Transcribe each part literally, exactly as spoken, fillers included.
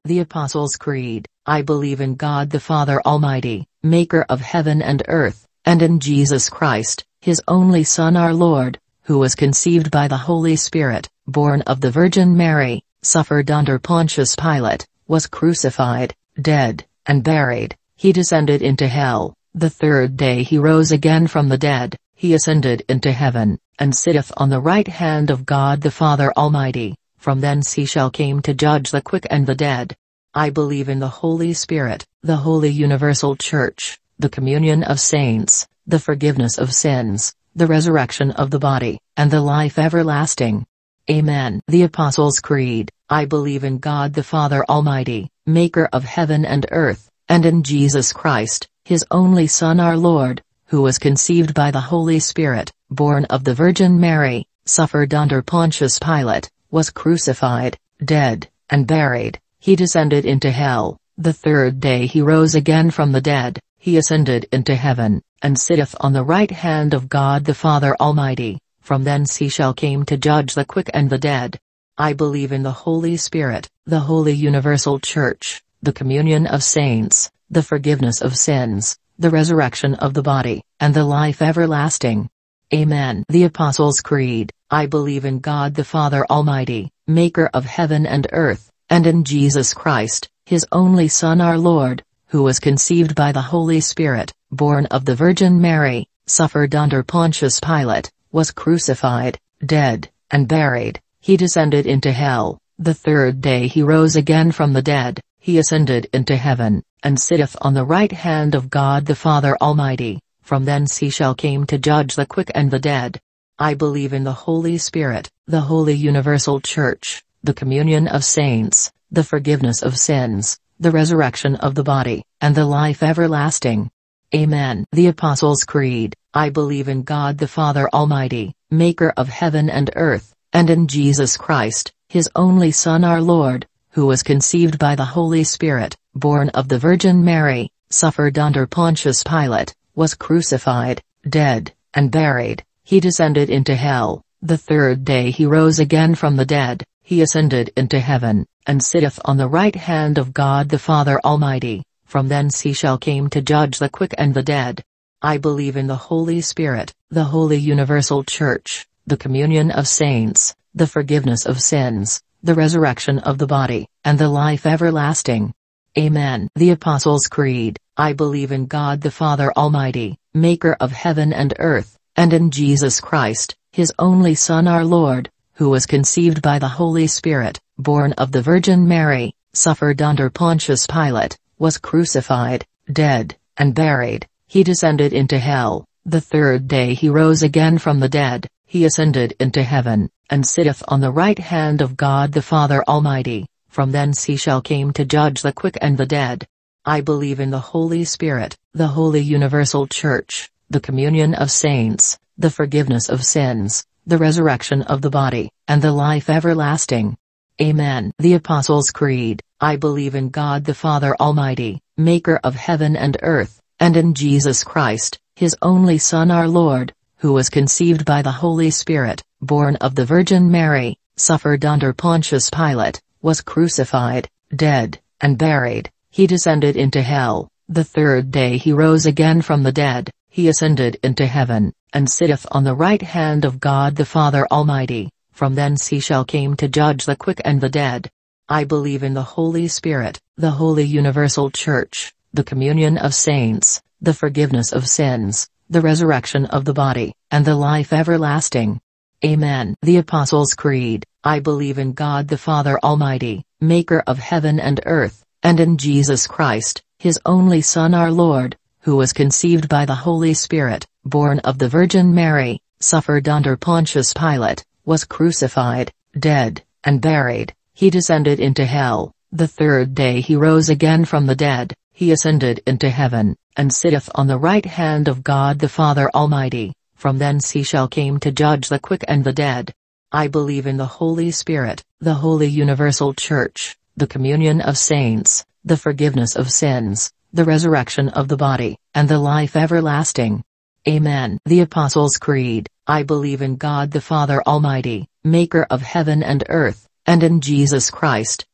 The Apostles' Creed. I believe in God the Father Almighty, maker of heaven and earth, and in Jesus Christ, his only Son our Lord, who was conceived by the Holy Spirit, born of the Virgin Mary, suffered under Pontius Pilate, was crucified, dead, and buried. He descended into hell. The third day he rose again from the dead. He ascended into heaven, and sitteth on the right hand of God the Father Almighty. From thence he shall come to judge the quick and the dead. I believe in the Holy Spirit, the holy universal Church, the communion of saints, the forgiveness of sins, the resurrection of the body, and the life everlasting. Amen. The Apostles' Creed. I believe in God the Father Almighty, maker of heaven and earth, and in Jesus Christ, his only Son our Lord, who was conceived by the Holy Spirit, born of the Virgin Mary, suffered under Pontius Pilate, was crucified, dead, and buried. He descended into hell. The third day he rose again from the dead. He ascended into heaven, and sitteth on the right hand of God the Father Almighty. From thence he shall come to judge the quick and the dead. I believe in the Holy Spirit, the holy universal Church, the communion of saints, the forgiveness of sins, the resurrection of the body, and the life everlasting. Amen. The Apostles' Creed. I believe in God the Father Almighty, maker of heaven and earth, and in Jesus Christ, his only Son our Lord, who was conceived by the Holy Spirit, born of the Virgin Mary, suffered under Pontius Pilate, was crucified, dead, and buried. He descended into hell. The third day he rose again from the dead. He ascended into heaven, and sitteth on the right hand of God the Father Almighty. From thence he shall come to judge the quick and the dead. I believe in the Holy Spirit, the holy universal Church, the communion of saints, the forgiveness of sins, the resurrection of the body, and the life everlasting. Amen. The Apostles' Creed. I believe in God the Father Almighty, maker of heaven and earth, and in Jesus Christ, his only Son our Lord, who was conceived by the Holy Spirit, born of the Virgin Mary, suffered under Pontius Pilate, was crucified, dead, and buried. He descended into hell. The third day he rose again from the dead. He ascended into heaven, and sitteth on the right hand of God the Father Almighty. From thence he shall come to judge the quick and the dead. I believe in the Holy Spirit, the holy universal Church, the communion of saints, the forgiveness of sins, the resurrection of the body, and the life everlasting. Amen. The Apostles' Creed. I believe in God the Father Almighty, maker of heaven and earth, and in Jesus Christ, his only Son our Lord, who was conceived by the Holy Spirit, born of the Virgin Mary, suffered under Pontius Pilate, was crucified, dead, and buried. He descended into hell. The third day he rose again from the dead. He ascended into heaven, and sitteth on the right hand of God the Father Almighty. From thence he shall come to judge the quick and the dead. I believe in the Holy Spirit, the holy universal Church, the communion of saints, the forgiveness of sins, the resurrection of the body, and the life everlasting. Amen. The Apostles' Creed. I believe in God the Father Almighty, maker of heaven and earth, and in Jesus Christ, his only Son our Lord, who was conceived by the Holy Spirit, born of the Virgin Mary, suffered under Pontius Pilate, was crucified, dead, and buried. He descended into hell. The third day he rose again from the dead. He ascended into heaven, and sitteth on the right hand of God the Father Almighty. From thence he shall come to judge the quick and the dead. I believe in the Holy Spirit, the holy universal Church, the communion of saints, the forgiveness of sins, the resurrection of the body, and the life everlasting. Amen. The Apostles' Creed. I believe in God the Father Almighty, maker of heaven and earth, and in Jesus Christ, his only Son our Lord, who was conceived by the Holy Spirit, born of the Virgin Mary, suffered under Pontius Pilate, was crucified, dead, and buried. He descended into hell. The third day he rose again from the dead. He ascended into heaven, and sitteth on the right hand of God the Father Almighty. From thence he shall come to judge the quick and the dead. I believe in the Holy Spirit, the holy universal Church, the communion of saints, the forgiveness of sins, the resurrection of the body, and the life everlasting. Amen. The Apostles' Creed. I believe in God the Father Almighty, maker of heaven and earth, and in Jesus Christ,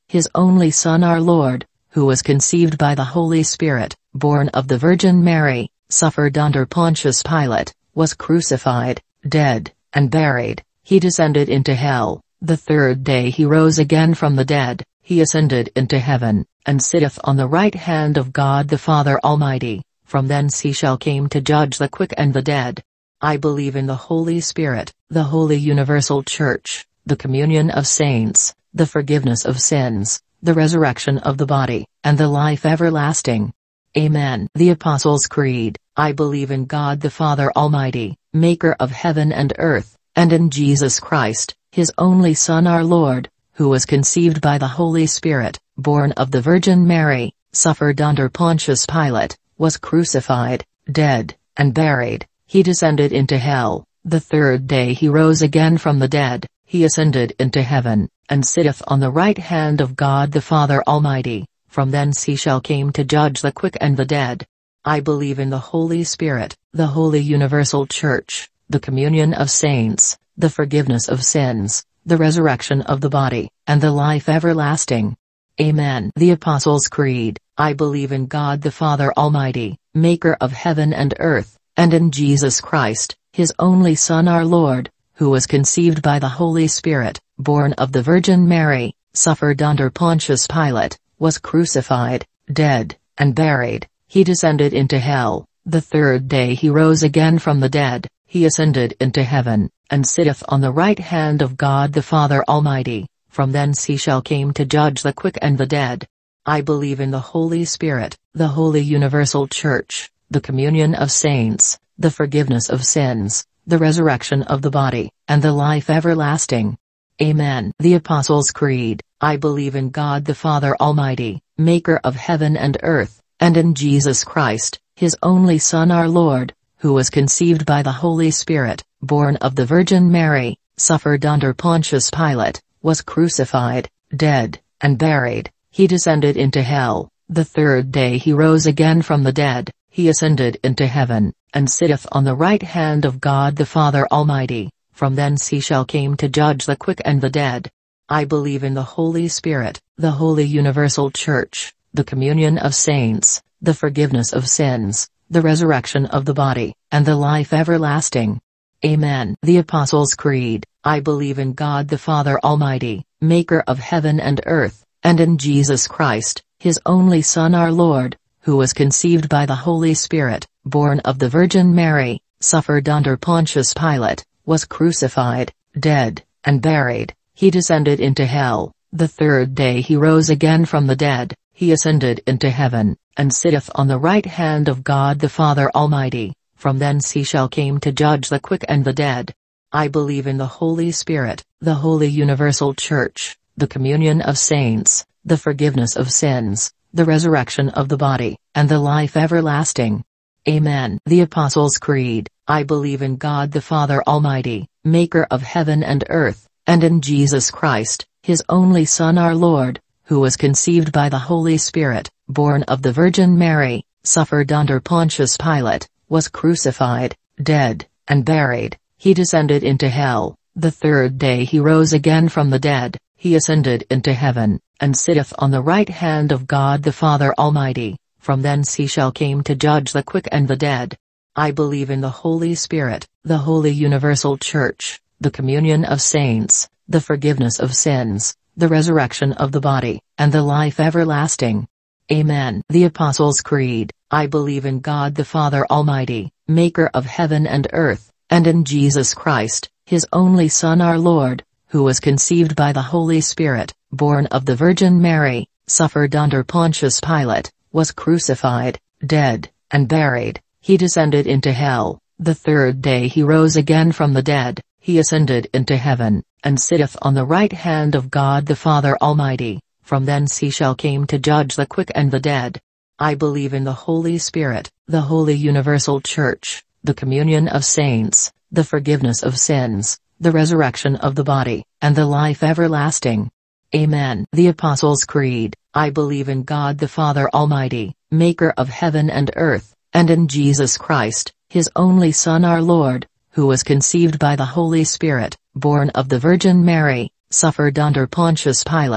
his only Son our Lord, who was conceived by the Holy Spirit, born of the Virgin Mary, suffered under Pontius Pilate, was crucified, dead, and buried. He descended into hell. The third day he rose again from the dead. He ascended into heaven, and sitteth on the right hand of God the Father Almighty. From thence he shall come to judge the quick and the dead. I believe in the Holy Spirit, the holy universal Church, the communion of saints, the forgiveness of sins, the resurrection of the body, and the life everlasting. Amen. The Apostles' Creed. I believe in God the Father Almighty, maker of heaven and earth, and in Jesus Christ, his only Son our Lord, who was conceived by the Holy Spirit, born of the Virgin Mary, suffered under Pontius Pilate, was crucified, dead, and buried. He descended into hell. The third day he rose again from the dead. He ascended into heaven, and sitteth on the right hand of God the Father Almighty. From thence he shall come to judge the quick and the dead. I believe in the Holy Spirit, the holy universal Church, the communion of saints, the forgiveness of sins, the resurrection of the body, and the life everlasting. Amen. The Apostles' Creed. I believe in God the Father Almighty, maker of heaven and earth, and in Jesus Christ, his only Son our Lord, who was conceived by the Holy Spirit, born of the Virgin Mary, suffered under Pontius Pilate, was crucified, dead, and buried. He descended into hell. The third day he rose again from the dead. He ascended into heaven, and sitteth on the right hand of God the Father Almighty. From thence he shall come to judge the quick and the dead. I believe in the Holy Spirit, the holy universal Church, the communion of saints, the forgiveness of sins, the resurrection of the body, and the life everlasting. Amen. The Apostles' Creed. I believe in God the Father Almighty, maker of heaven and earth, and in Jesus Christ, his only Son our Lord, who was conceived by the Holy Spirit, born of the Virgin Mary, suffered under Pontius Pilate, was crucified, dead, and buried. He descended into hell. The third day he rose again from the dead. He ascended into heaven, and sitteth on the right hand of God the Father Almighty. From thence he shall come to judge the quick and the dead. I believe in the Holy Spirit, the holy universal Church, the communion of saints, the forgiveness of sins, the resurrection of the body, and the life everlasting. Amen. The Apostles' Creed. I believe in God the Father Almighty, maker of heaven and earth, and in Jesus Christ, his only Son our Lord, who was conceived by the Holy Spirit, born of the Virgin Mary, suffered under Pontius Pilate, was crucified, dead, and buried. He descended into hell. The third day he rose again from the dead. He ascended into heaven, and sitteth on the right hand of God the Father Almighty. From thence he shall come to judge the quick and the dead. I believe in the Holy Spirit, the holy universal Church, the communion of saints, the forgiveness of sins, the resurrection of the body, and the life everlasting. Amen. The Apostles' Creed. I believe in God the Father Almighty, maker of heaven and earth, and in Jesus Christ, his only Son our Lord, who was conceived by the Holy Spirit, born of the Virgin Mary, suffered under Pontius Pilate, was crucified, dead, and buried. He descended into hell. The third day he rose again from the dead. He ascended into heaven, and sitteth on the right hand of God the Father Almighty. From thence he shall come to judge the quick and the dead. I believe in the Holy Spirit, the holy universal Church, the communion of saints, the forgiveness of sins, the resurrection of the body, and the life everlasting. Amen. The Apostles' Creed. I believe in God the Father Almighty, maker of heaven and earth, and in Jesus Christ, his only Son our Lord, who was conceived by the Holy Spirit, born of the Virgin Mary, suffered under Pontius Pilate, was crucified, dead, and buried. He descended into hell. The third day he rose again from the dead. He ascended into heaven, and sitteth on the right hand of God the Father Almighty. From thence he shall come to judge the quick and the dead. I believe in the Holy Spirit, the holy universal Church, the communion of saints, the forgiveness of sins, the resurrection of the body, and the life everlasting. Amen. The Apostles' Creed. I believe in God the Father Almighty, maker of heaven and earth, and in Jesus Christ, his only Son our Lord, who was conceived by the Holy Spirit, born of the Virgin Mary, suffered under Pontius Pilate,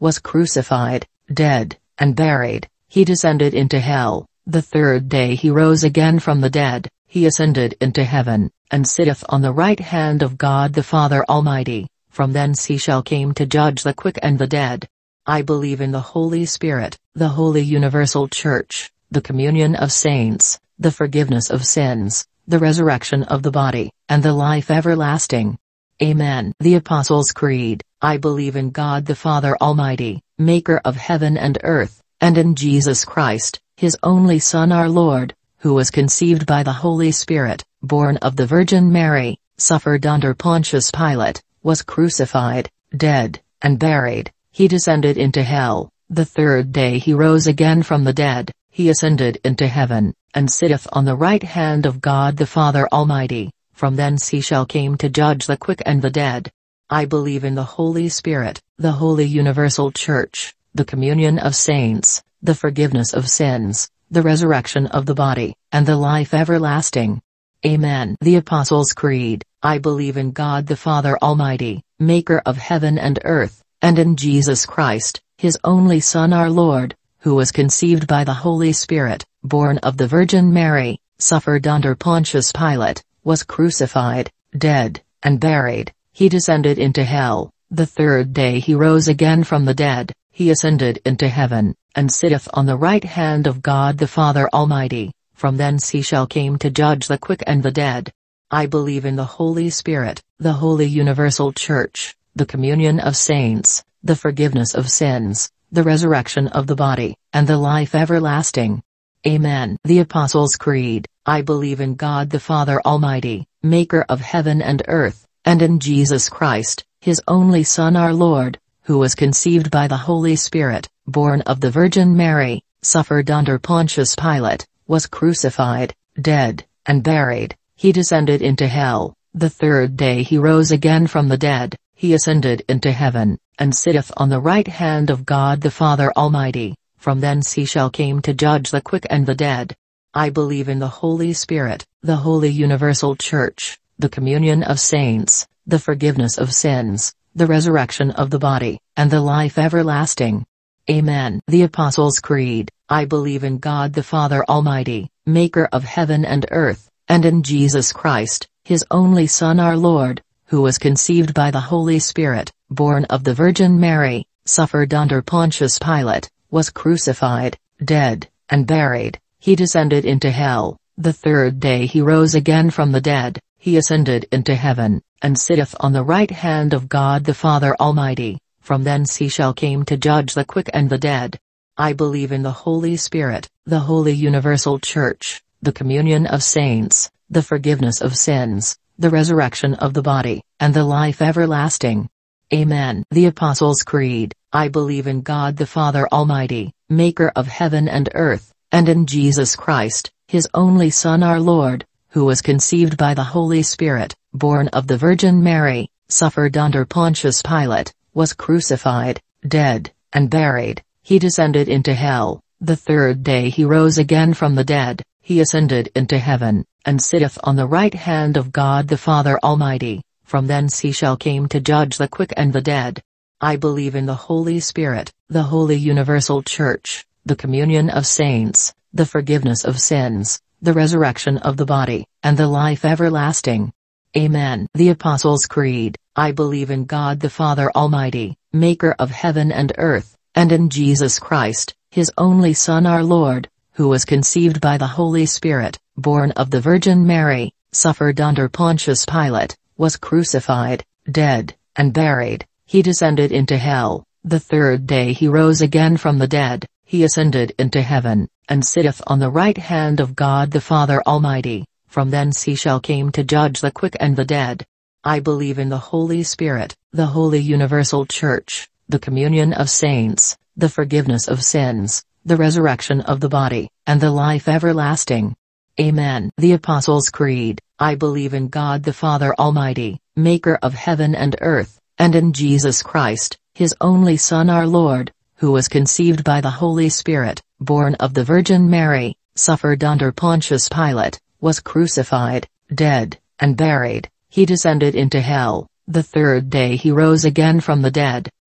was crucified, dead, and buried. He descended into hell. The third day he rose again from the dead. He ascended into heaven, and sitteth on the right hand of God the Father Almighty. From thence he shall come to judge the quick and the dead. I believe in the Holy Spirit, the holy universal Church, the communion of saints, the forgiveness of sins, the resurrection of the body, and the life everlasting. Amen. The Apostles' Creed. I believe in God the Father Almighty, maker of heaven and earth, and in Jesus Christ, his only Son our Lord, who was conceived by the Holy Spirit, born of the Virgin Mary, suffered under Pontius Pilate, was crucified, dead, and buried. He descended into hell. The third day he rose again from the dead. He ascended into heaven, and sitteth on the right hand of God the Father Almighty. From thence he shall come to judge the quick and the dead. I believe in the Holy Spirit, the holy universal Church, the communion of saints, the forgiveness of sins, the resurrection of the body, and the life everlasting. Amen. The Apostles' Creed. I believe in God the Father Almighty, maker of heaven and earth, and in Jesus Christ, his only Son our Lord, who was conceived by the Holy Spirit, born of the Virgin Mary, suffered under Pontius Pilate, was crucified, dead, and buried. He descended into hell. The third day he rose again from the dead. He ascended into heaven, and sitteth on the right hand of God the Father Almighty. From thence he shall come to judge the quick and the dead. I believe in the Holy Spirit, the holy universal Church, the communion of saints, the forgiveness of sins, the resurrection of the body, and the life everlasting. Amen. The Apostles' Creed. I believe in God the Father Almighty, maker of heaven and earth, and in Jesus Christ, his only Son our Lord, who was conceived by the Holy Spirit, born of the Virgin Mary, suffered under Pontius Pilate, was crucified, dead, and buried. He descended into hell. The third day he rose again from the dead. He ascended into heaven, and sitteth on the right hand of God the Father Almighty. From thence he shall come to judge the quick and the dead. I believe in the Holy Spirit, the holy universal Church, the communion of saints, the forgiveness of sins, the resurrection of the body, and the life everlasting. Amen. The Apostles' Creed. I believe in God the Father Almighty, maker of heaven and earth, and in Jesus Christ, his only Son our Lord, who was conceived by the Holy Spirit, born of the Virgin Mary, suffered under Pontius Pilate, was crucified, dead, and buried. He descended into hell. The third day he rose again from the dead. He ascended into heaven, and sitteth on the right hand of God the Father Almighty. From thence he shall come to judge the quick and the dead. I believe in the Holy Spirit, the holy universal Church, the communion of saints, the forgiveness of sins, the resurrection of the body, and the life everlasting. Amen. The Apostles' Creed. I believe in God the Father Almighty, maker of heaven and earth, and in Jesus Christ, his only Son our Lord, who was conceived by the Holy Spirit, born of the Virgin Mary, suffered under Pontius Pilate, was crucified, dead, and buried. He descended into hell. The third day he rose again from the dead. He ascended into heaven, and sitteth on the right hand of God the Father Almighty. From thence he shall come to judge the quick and the dead. I believe in the Holy Spirit, the holy universal Church, the communion of saints, the forgiveness of sins, the resurrection of the body, and the life everlasting. Amen. The Apostles' Creed. I believe in God the Father Almighty, maker of heaven and earth, and in Jesus Christ, his only Son our Lord, who was conceived by the Holy Spirit, born of the Virgin Mary, suffered under Pontius Pilate, was crucified, dead, and buried. He descended into hell. The third day he rose again from the dead. He ascended into heaven, and sitteth on the right hand of God the Father Almighty. From thence he shall come to judge the quick and the dead. I believe in the Holy Spirit, the holy universal Church, the communion of saints, the forgiveness of sins, the resurrection of the body, and the life everlasting. Amen. The Apostles' Creed. I believe in God the Father Almighty, maker of heaven and earth, and in Jesus Christ, his only Son our Lord, who was conceived by the Holy Spirit, born of the Virgin Mary, suffered under Pontius Pilate, was crucified, dead, and buried. He descended into hell. The third day he rose again from the dead.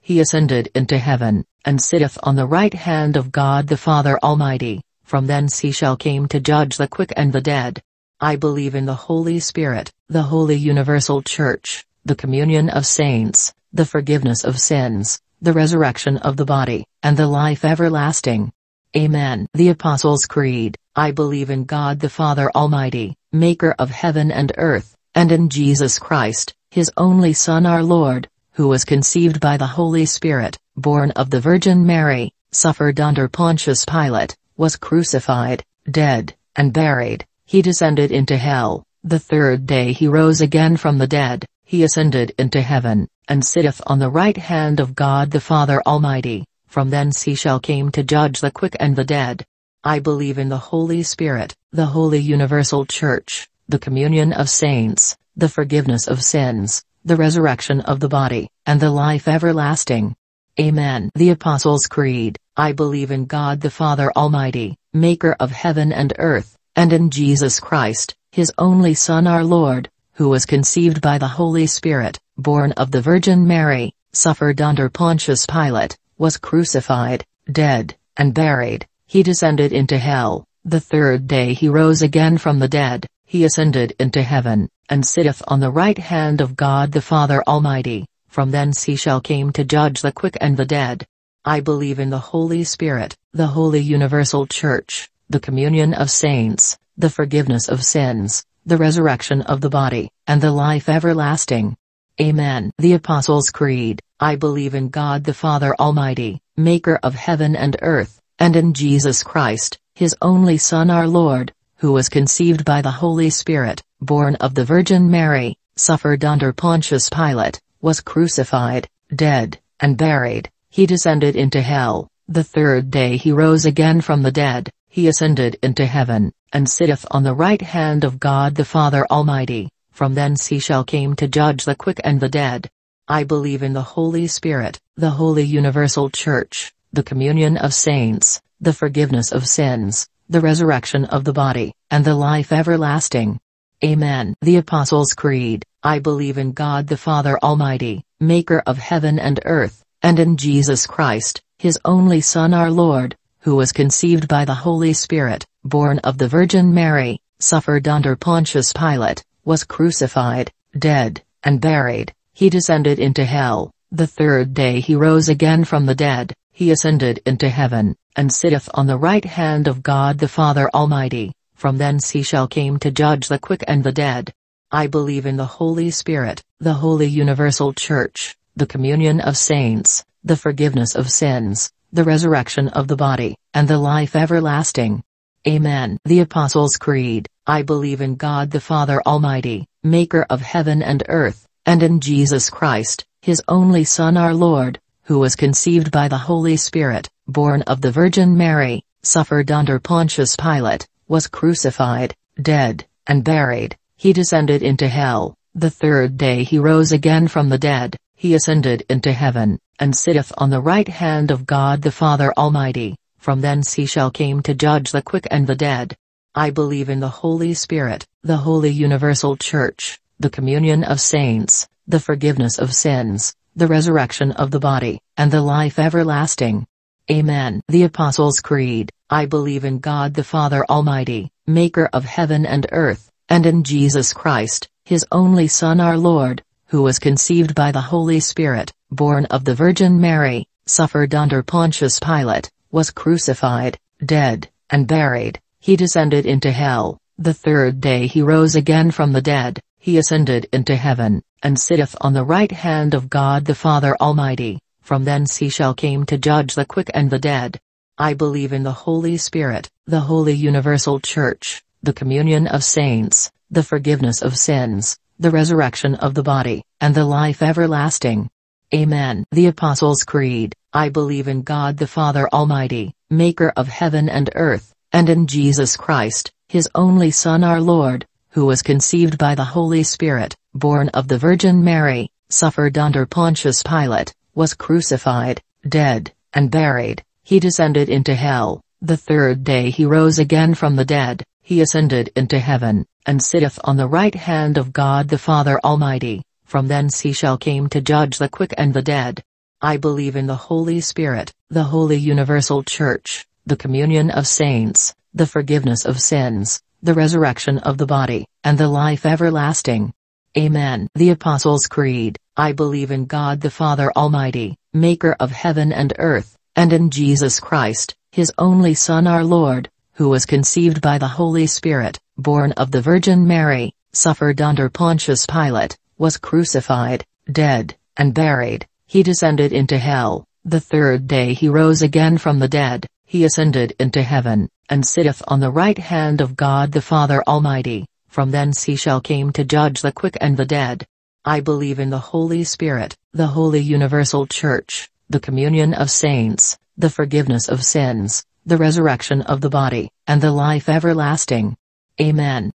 he ascended into heaven, and sitteth on the right hand of God the Father Almighty. From thence he shall come to judge the quick and the dead. I believe in the Holy Spirit, the holy universal Church, the communion of saints, the forgiveness of sins, the resurrection of the body, and the life everlasting. Amen. The Apostles' Creed. I believe in God the Father Almighty, maker of heaven and earth, and in Jesus Christ, his only Son our Lord, who was conceived by the Holy Spirit, born of the Virgin Mary, suffered under Pontius Pilate, was crucified, dead, and buried. He descended into hell. The third day he rose again from the dead. He ascended into heaven, and sitteth on the right hand of God the Father Almighty. From thence he shall come to judge the quick and the dead. I believe in the Holy Spirit, the holy universal Church, the communion of saints, the forgiveness of sins, the resurrection of the body, and the life everlasting. Amen. The Apostles' Creed. I believe in God the Father Almighty, maker of heaven and earth, and in Jesus Christ, his only Son our Lord, who was conceived by the Holy Spirit, born of the Virgin Mary, suffered under Pontius Pilate, was crucified, dead, and buried. He descended into hell. The third day he rose again from the dead. He ascended into heaven, and sitteth on the right hand of God the Father Almighty. From thence he shall come to judge the quick and the dead. I believe in the Holy Spirit, the holy universal Church, the communion of saints, the forgiveness of sins, the resurrection of the body, and the life everlasting. Amen. The Apostles' Creed. I believe in God the Father Almighty, maker of heaven and earth, and in Jesus Christ, his only Son our Lord, who was conceived by the Holy Spirit, born of the Virgin Mary, suffered under Pontius Pilate, was crucified, dead, and buried. He descended into hell. The third day he rose again from the dead. He ascended into heaven, and sitteth on the right hand of God the Father Almighty. From thence he shall come to judge the quick and the dead. I believe in the Holy Spirit, the holy universal Church, the communion of saints, the forgiveness of sins, the resurrection of the body, and the life everlasting. Amen. The Apostles' Creed. I believe in God the Father Almighty, maker of heaven and earth, and in Jesus Christ, his only Son our Lord, who was conceived by the Holy Spirit, born of the Virgin Mary, suffered under Pontius Pilate, was crucified, dead, and buried. He descended into hell. The third day he rose again from the dead. He ascended into heaven, and sitteth on the right hand of God the Father Almighty. From thence he shall come to judge the quick and the dead. I believe in the Holy Spirit, the holy universal Church, the communion of saints, the forgiveness of sins, the resurrection of the body, and the life everlasting. Amen. The Apostles' Creed. I believe in God the Father Almighty, maker of heaven and earth, and in Jesus Christ, his only Son our Lord, who was conceived by the Holy Spirit, born of the Virgin Mary, suffered under Pontius Pilate, was crucified, dead, and buried. He descended into hell. The third day he rose again from the dead. He ascended into heaven, and sitteth on the right hand of God the Father Almighty. From thence he shall come to judge the quick and the dead. I believe in the Holy Spirit, the holy universal Church, the communion of saints, the forgiveness of sins, the resurrection of the body, and the life everlasting. Amen. The Apostles' Creed. I believe in God the Father Almighty, maker of heaven and earth, and in Jesus Christ, his only Son our Lord, who was conceived by the Holy Spirit, born of the Virgin Mary, suffered under Pontius Pilate, was crucified, dead, and buried. He descended into hell. The third day he rose again from the dead. He ascended into heaven, and sitteth on the right hand of God the Father Almighty. From thence he shall come to judge the quick and the dead. I believe in the Holy Spirit, the holy universal Church, the communion of saints, the forgiveness of sins, the resurrection of the body, and the life everlasting. Amen. The Apostles' Creed. I believe in God the Father Almighty, maker of heaven and earth, and in Jesus Christ, his only Son our Lord, who was conceived by the Holy Spirit, born of the Virgin Mary, suffered under Pontius Pilate, was crucified, dead, and buried. He descended into hell. The third day he rose again from the dead. He ascended into heaven, and sitteth on the right hand of God the Father Almighty. From thence he shall come to judge the quick and the dead. I believe in the Holy Spirit, the holy universal Church, the communion of saints, the forgiveness of sins, the resurrection of the body, and the life everlasting. Amen. The Apostles' Creed. I believe in God the Father Almighty, maker of heaven and earth, and in Jesus Christ, his only Son our Lord, who was conceived by the Holy Spirit, born of the Virgin Mary, suffered under Pontius Pilate, was crucified, dead, and buried. He descended into hell. The third day he rose again from the dead. He ascended into heaven, and sitteth on the right hand of God the Father Almighty. From thence he shall come to judge the quick and the dead. I believe in the Holy Spirit, the holy universal Church, the communion of saints, the forgiveness of sins, the resurrection of the body, and the life everlasting. Amen.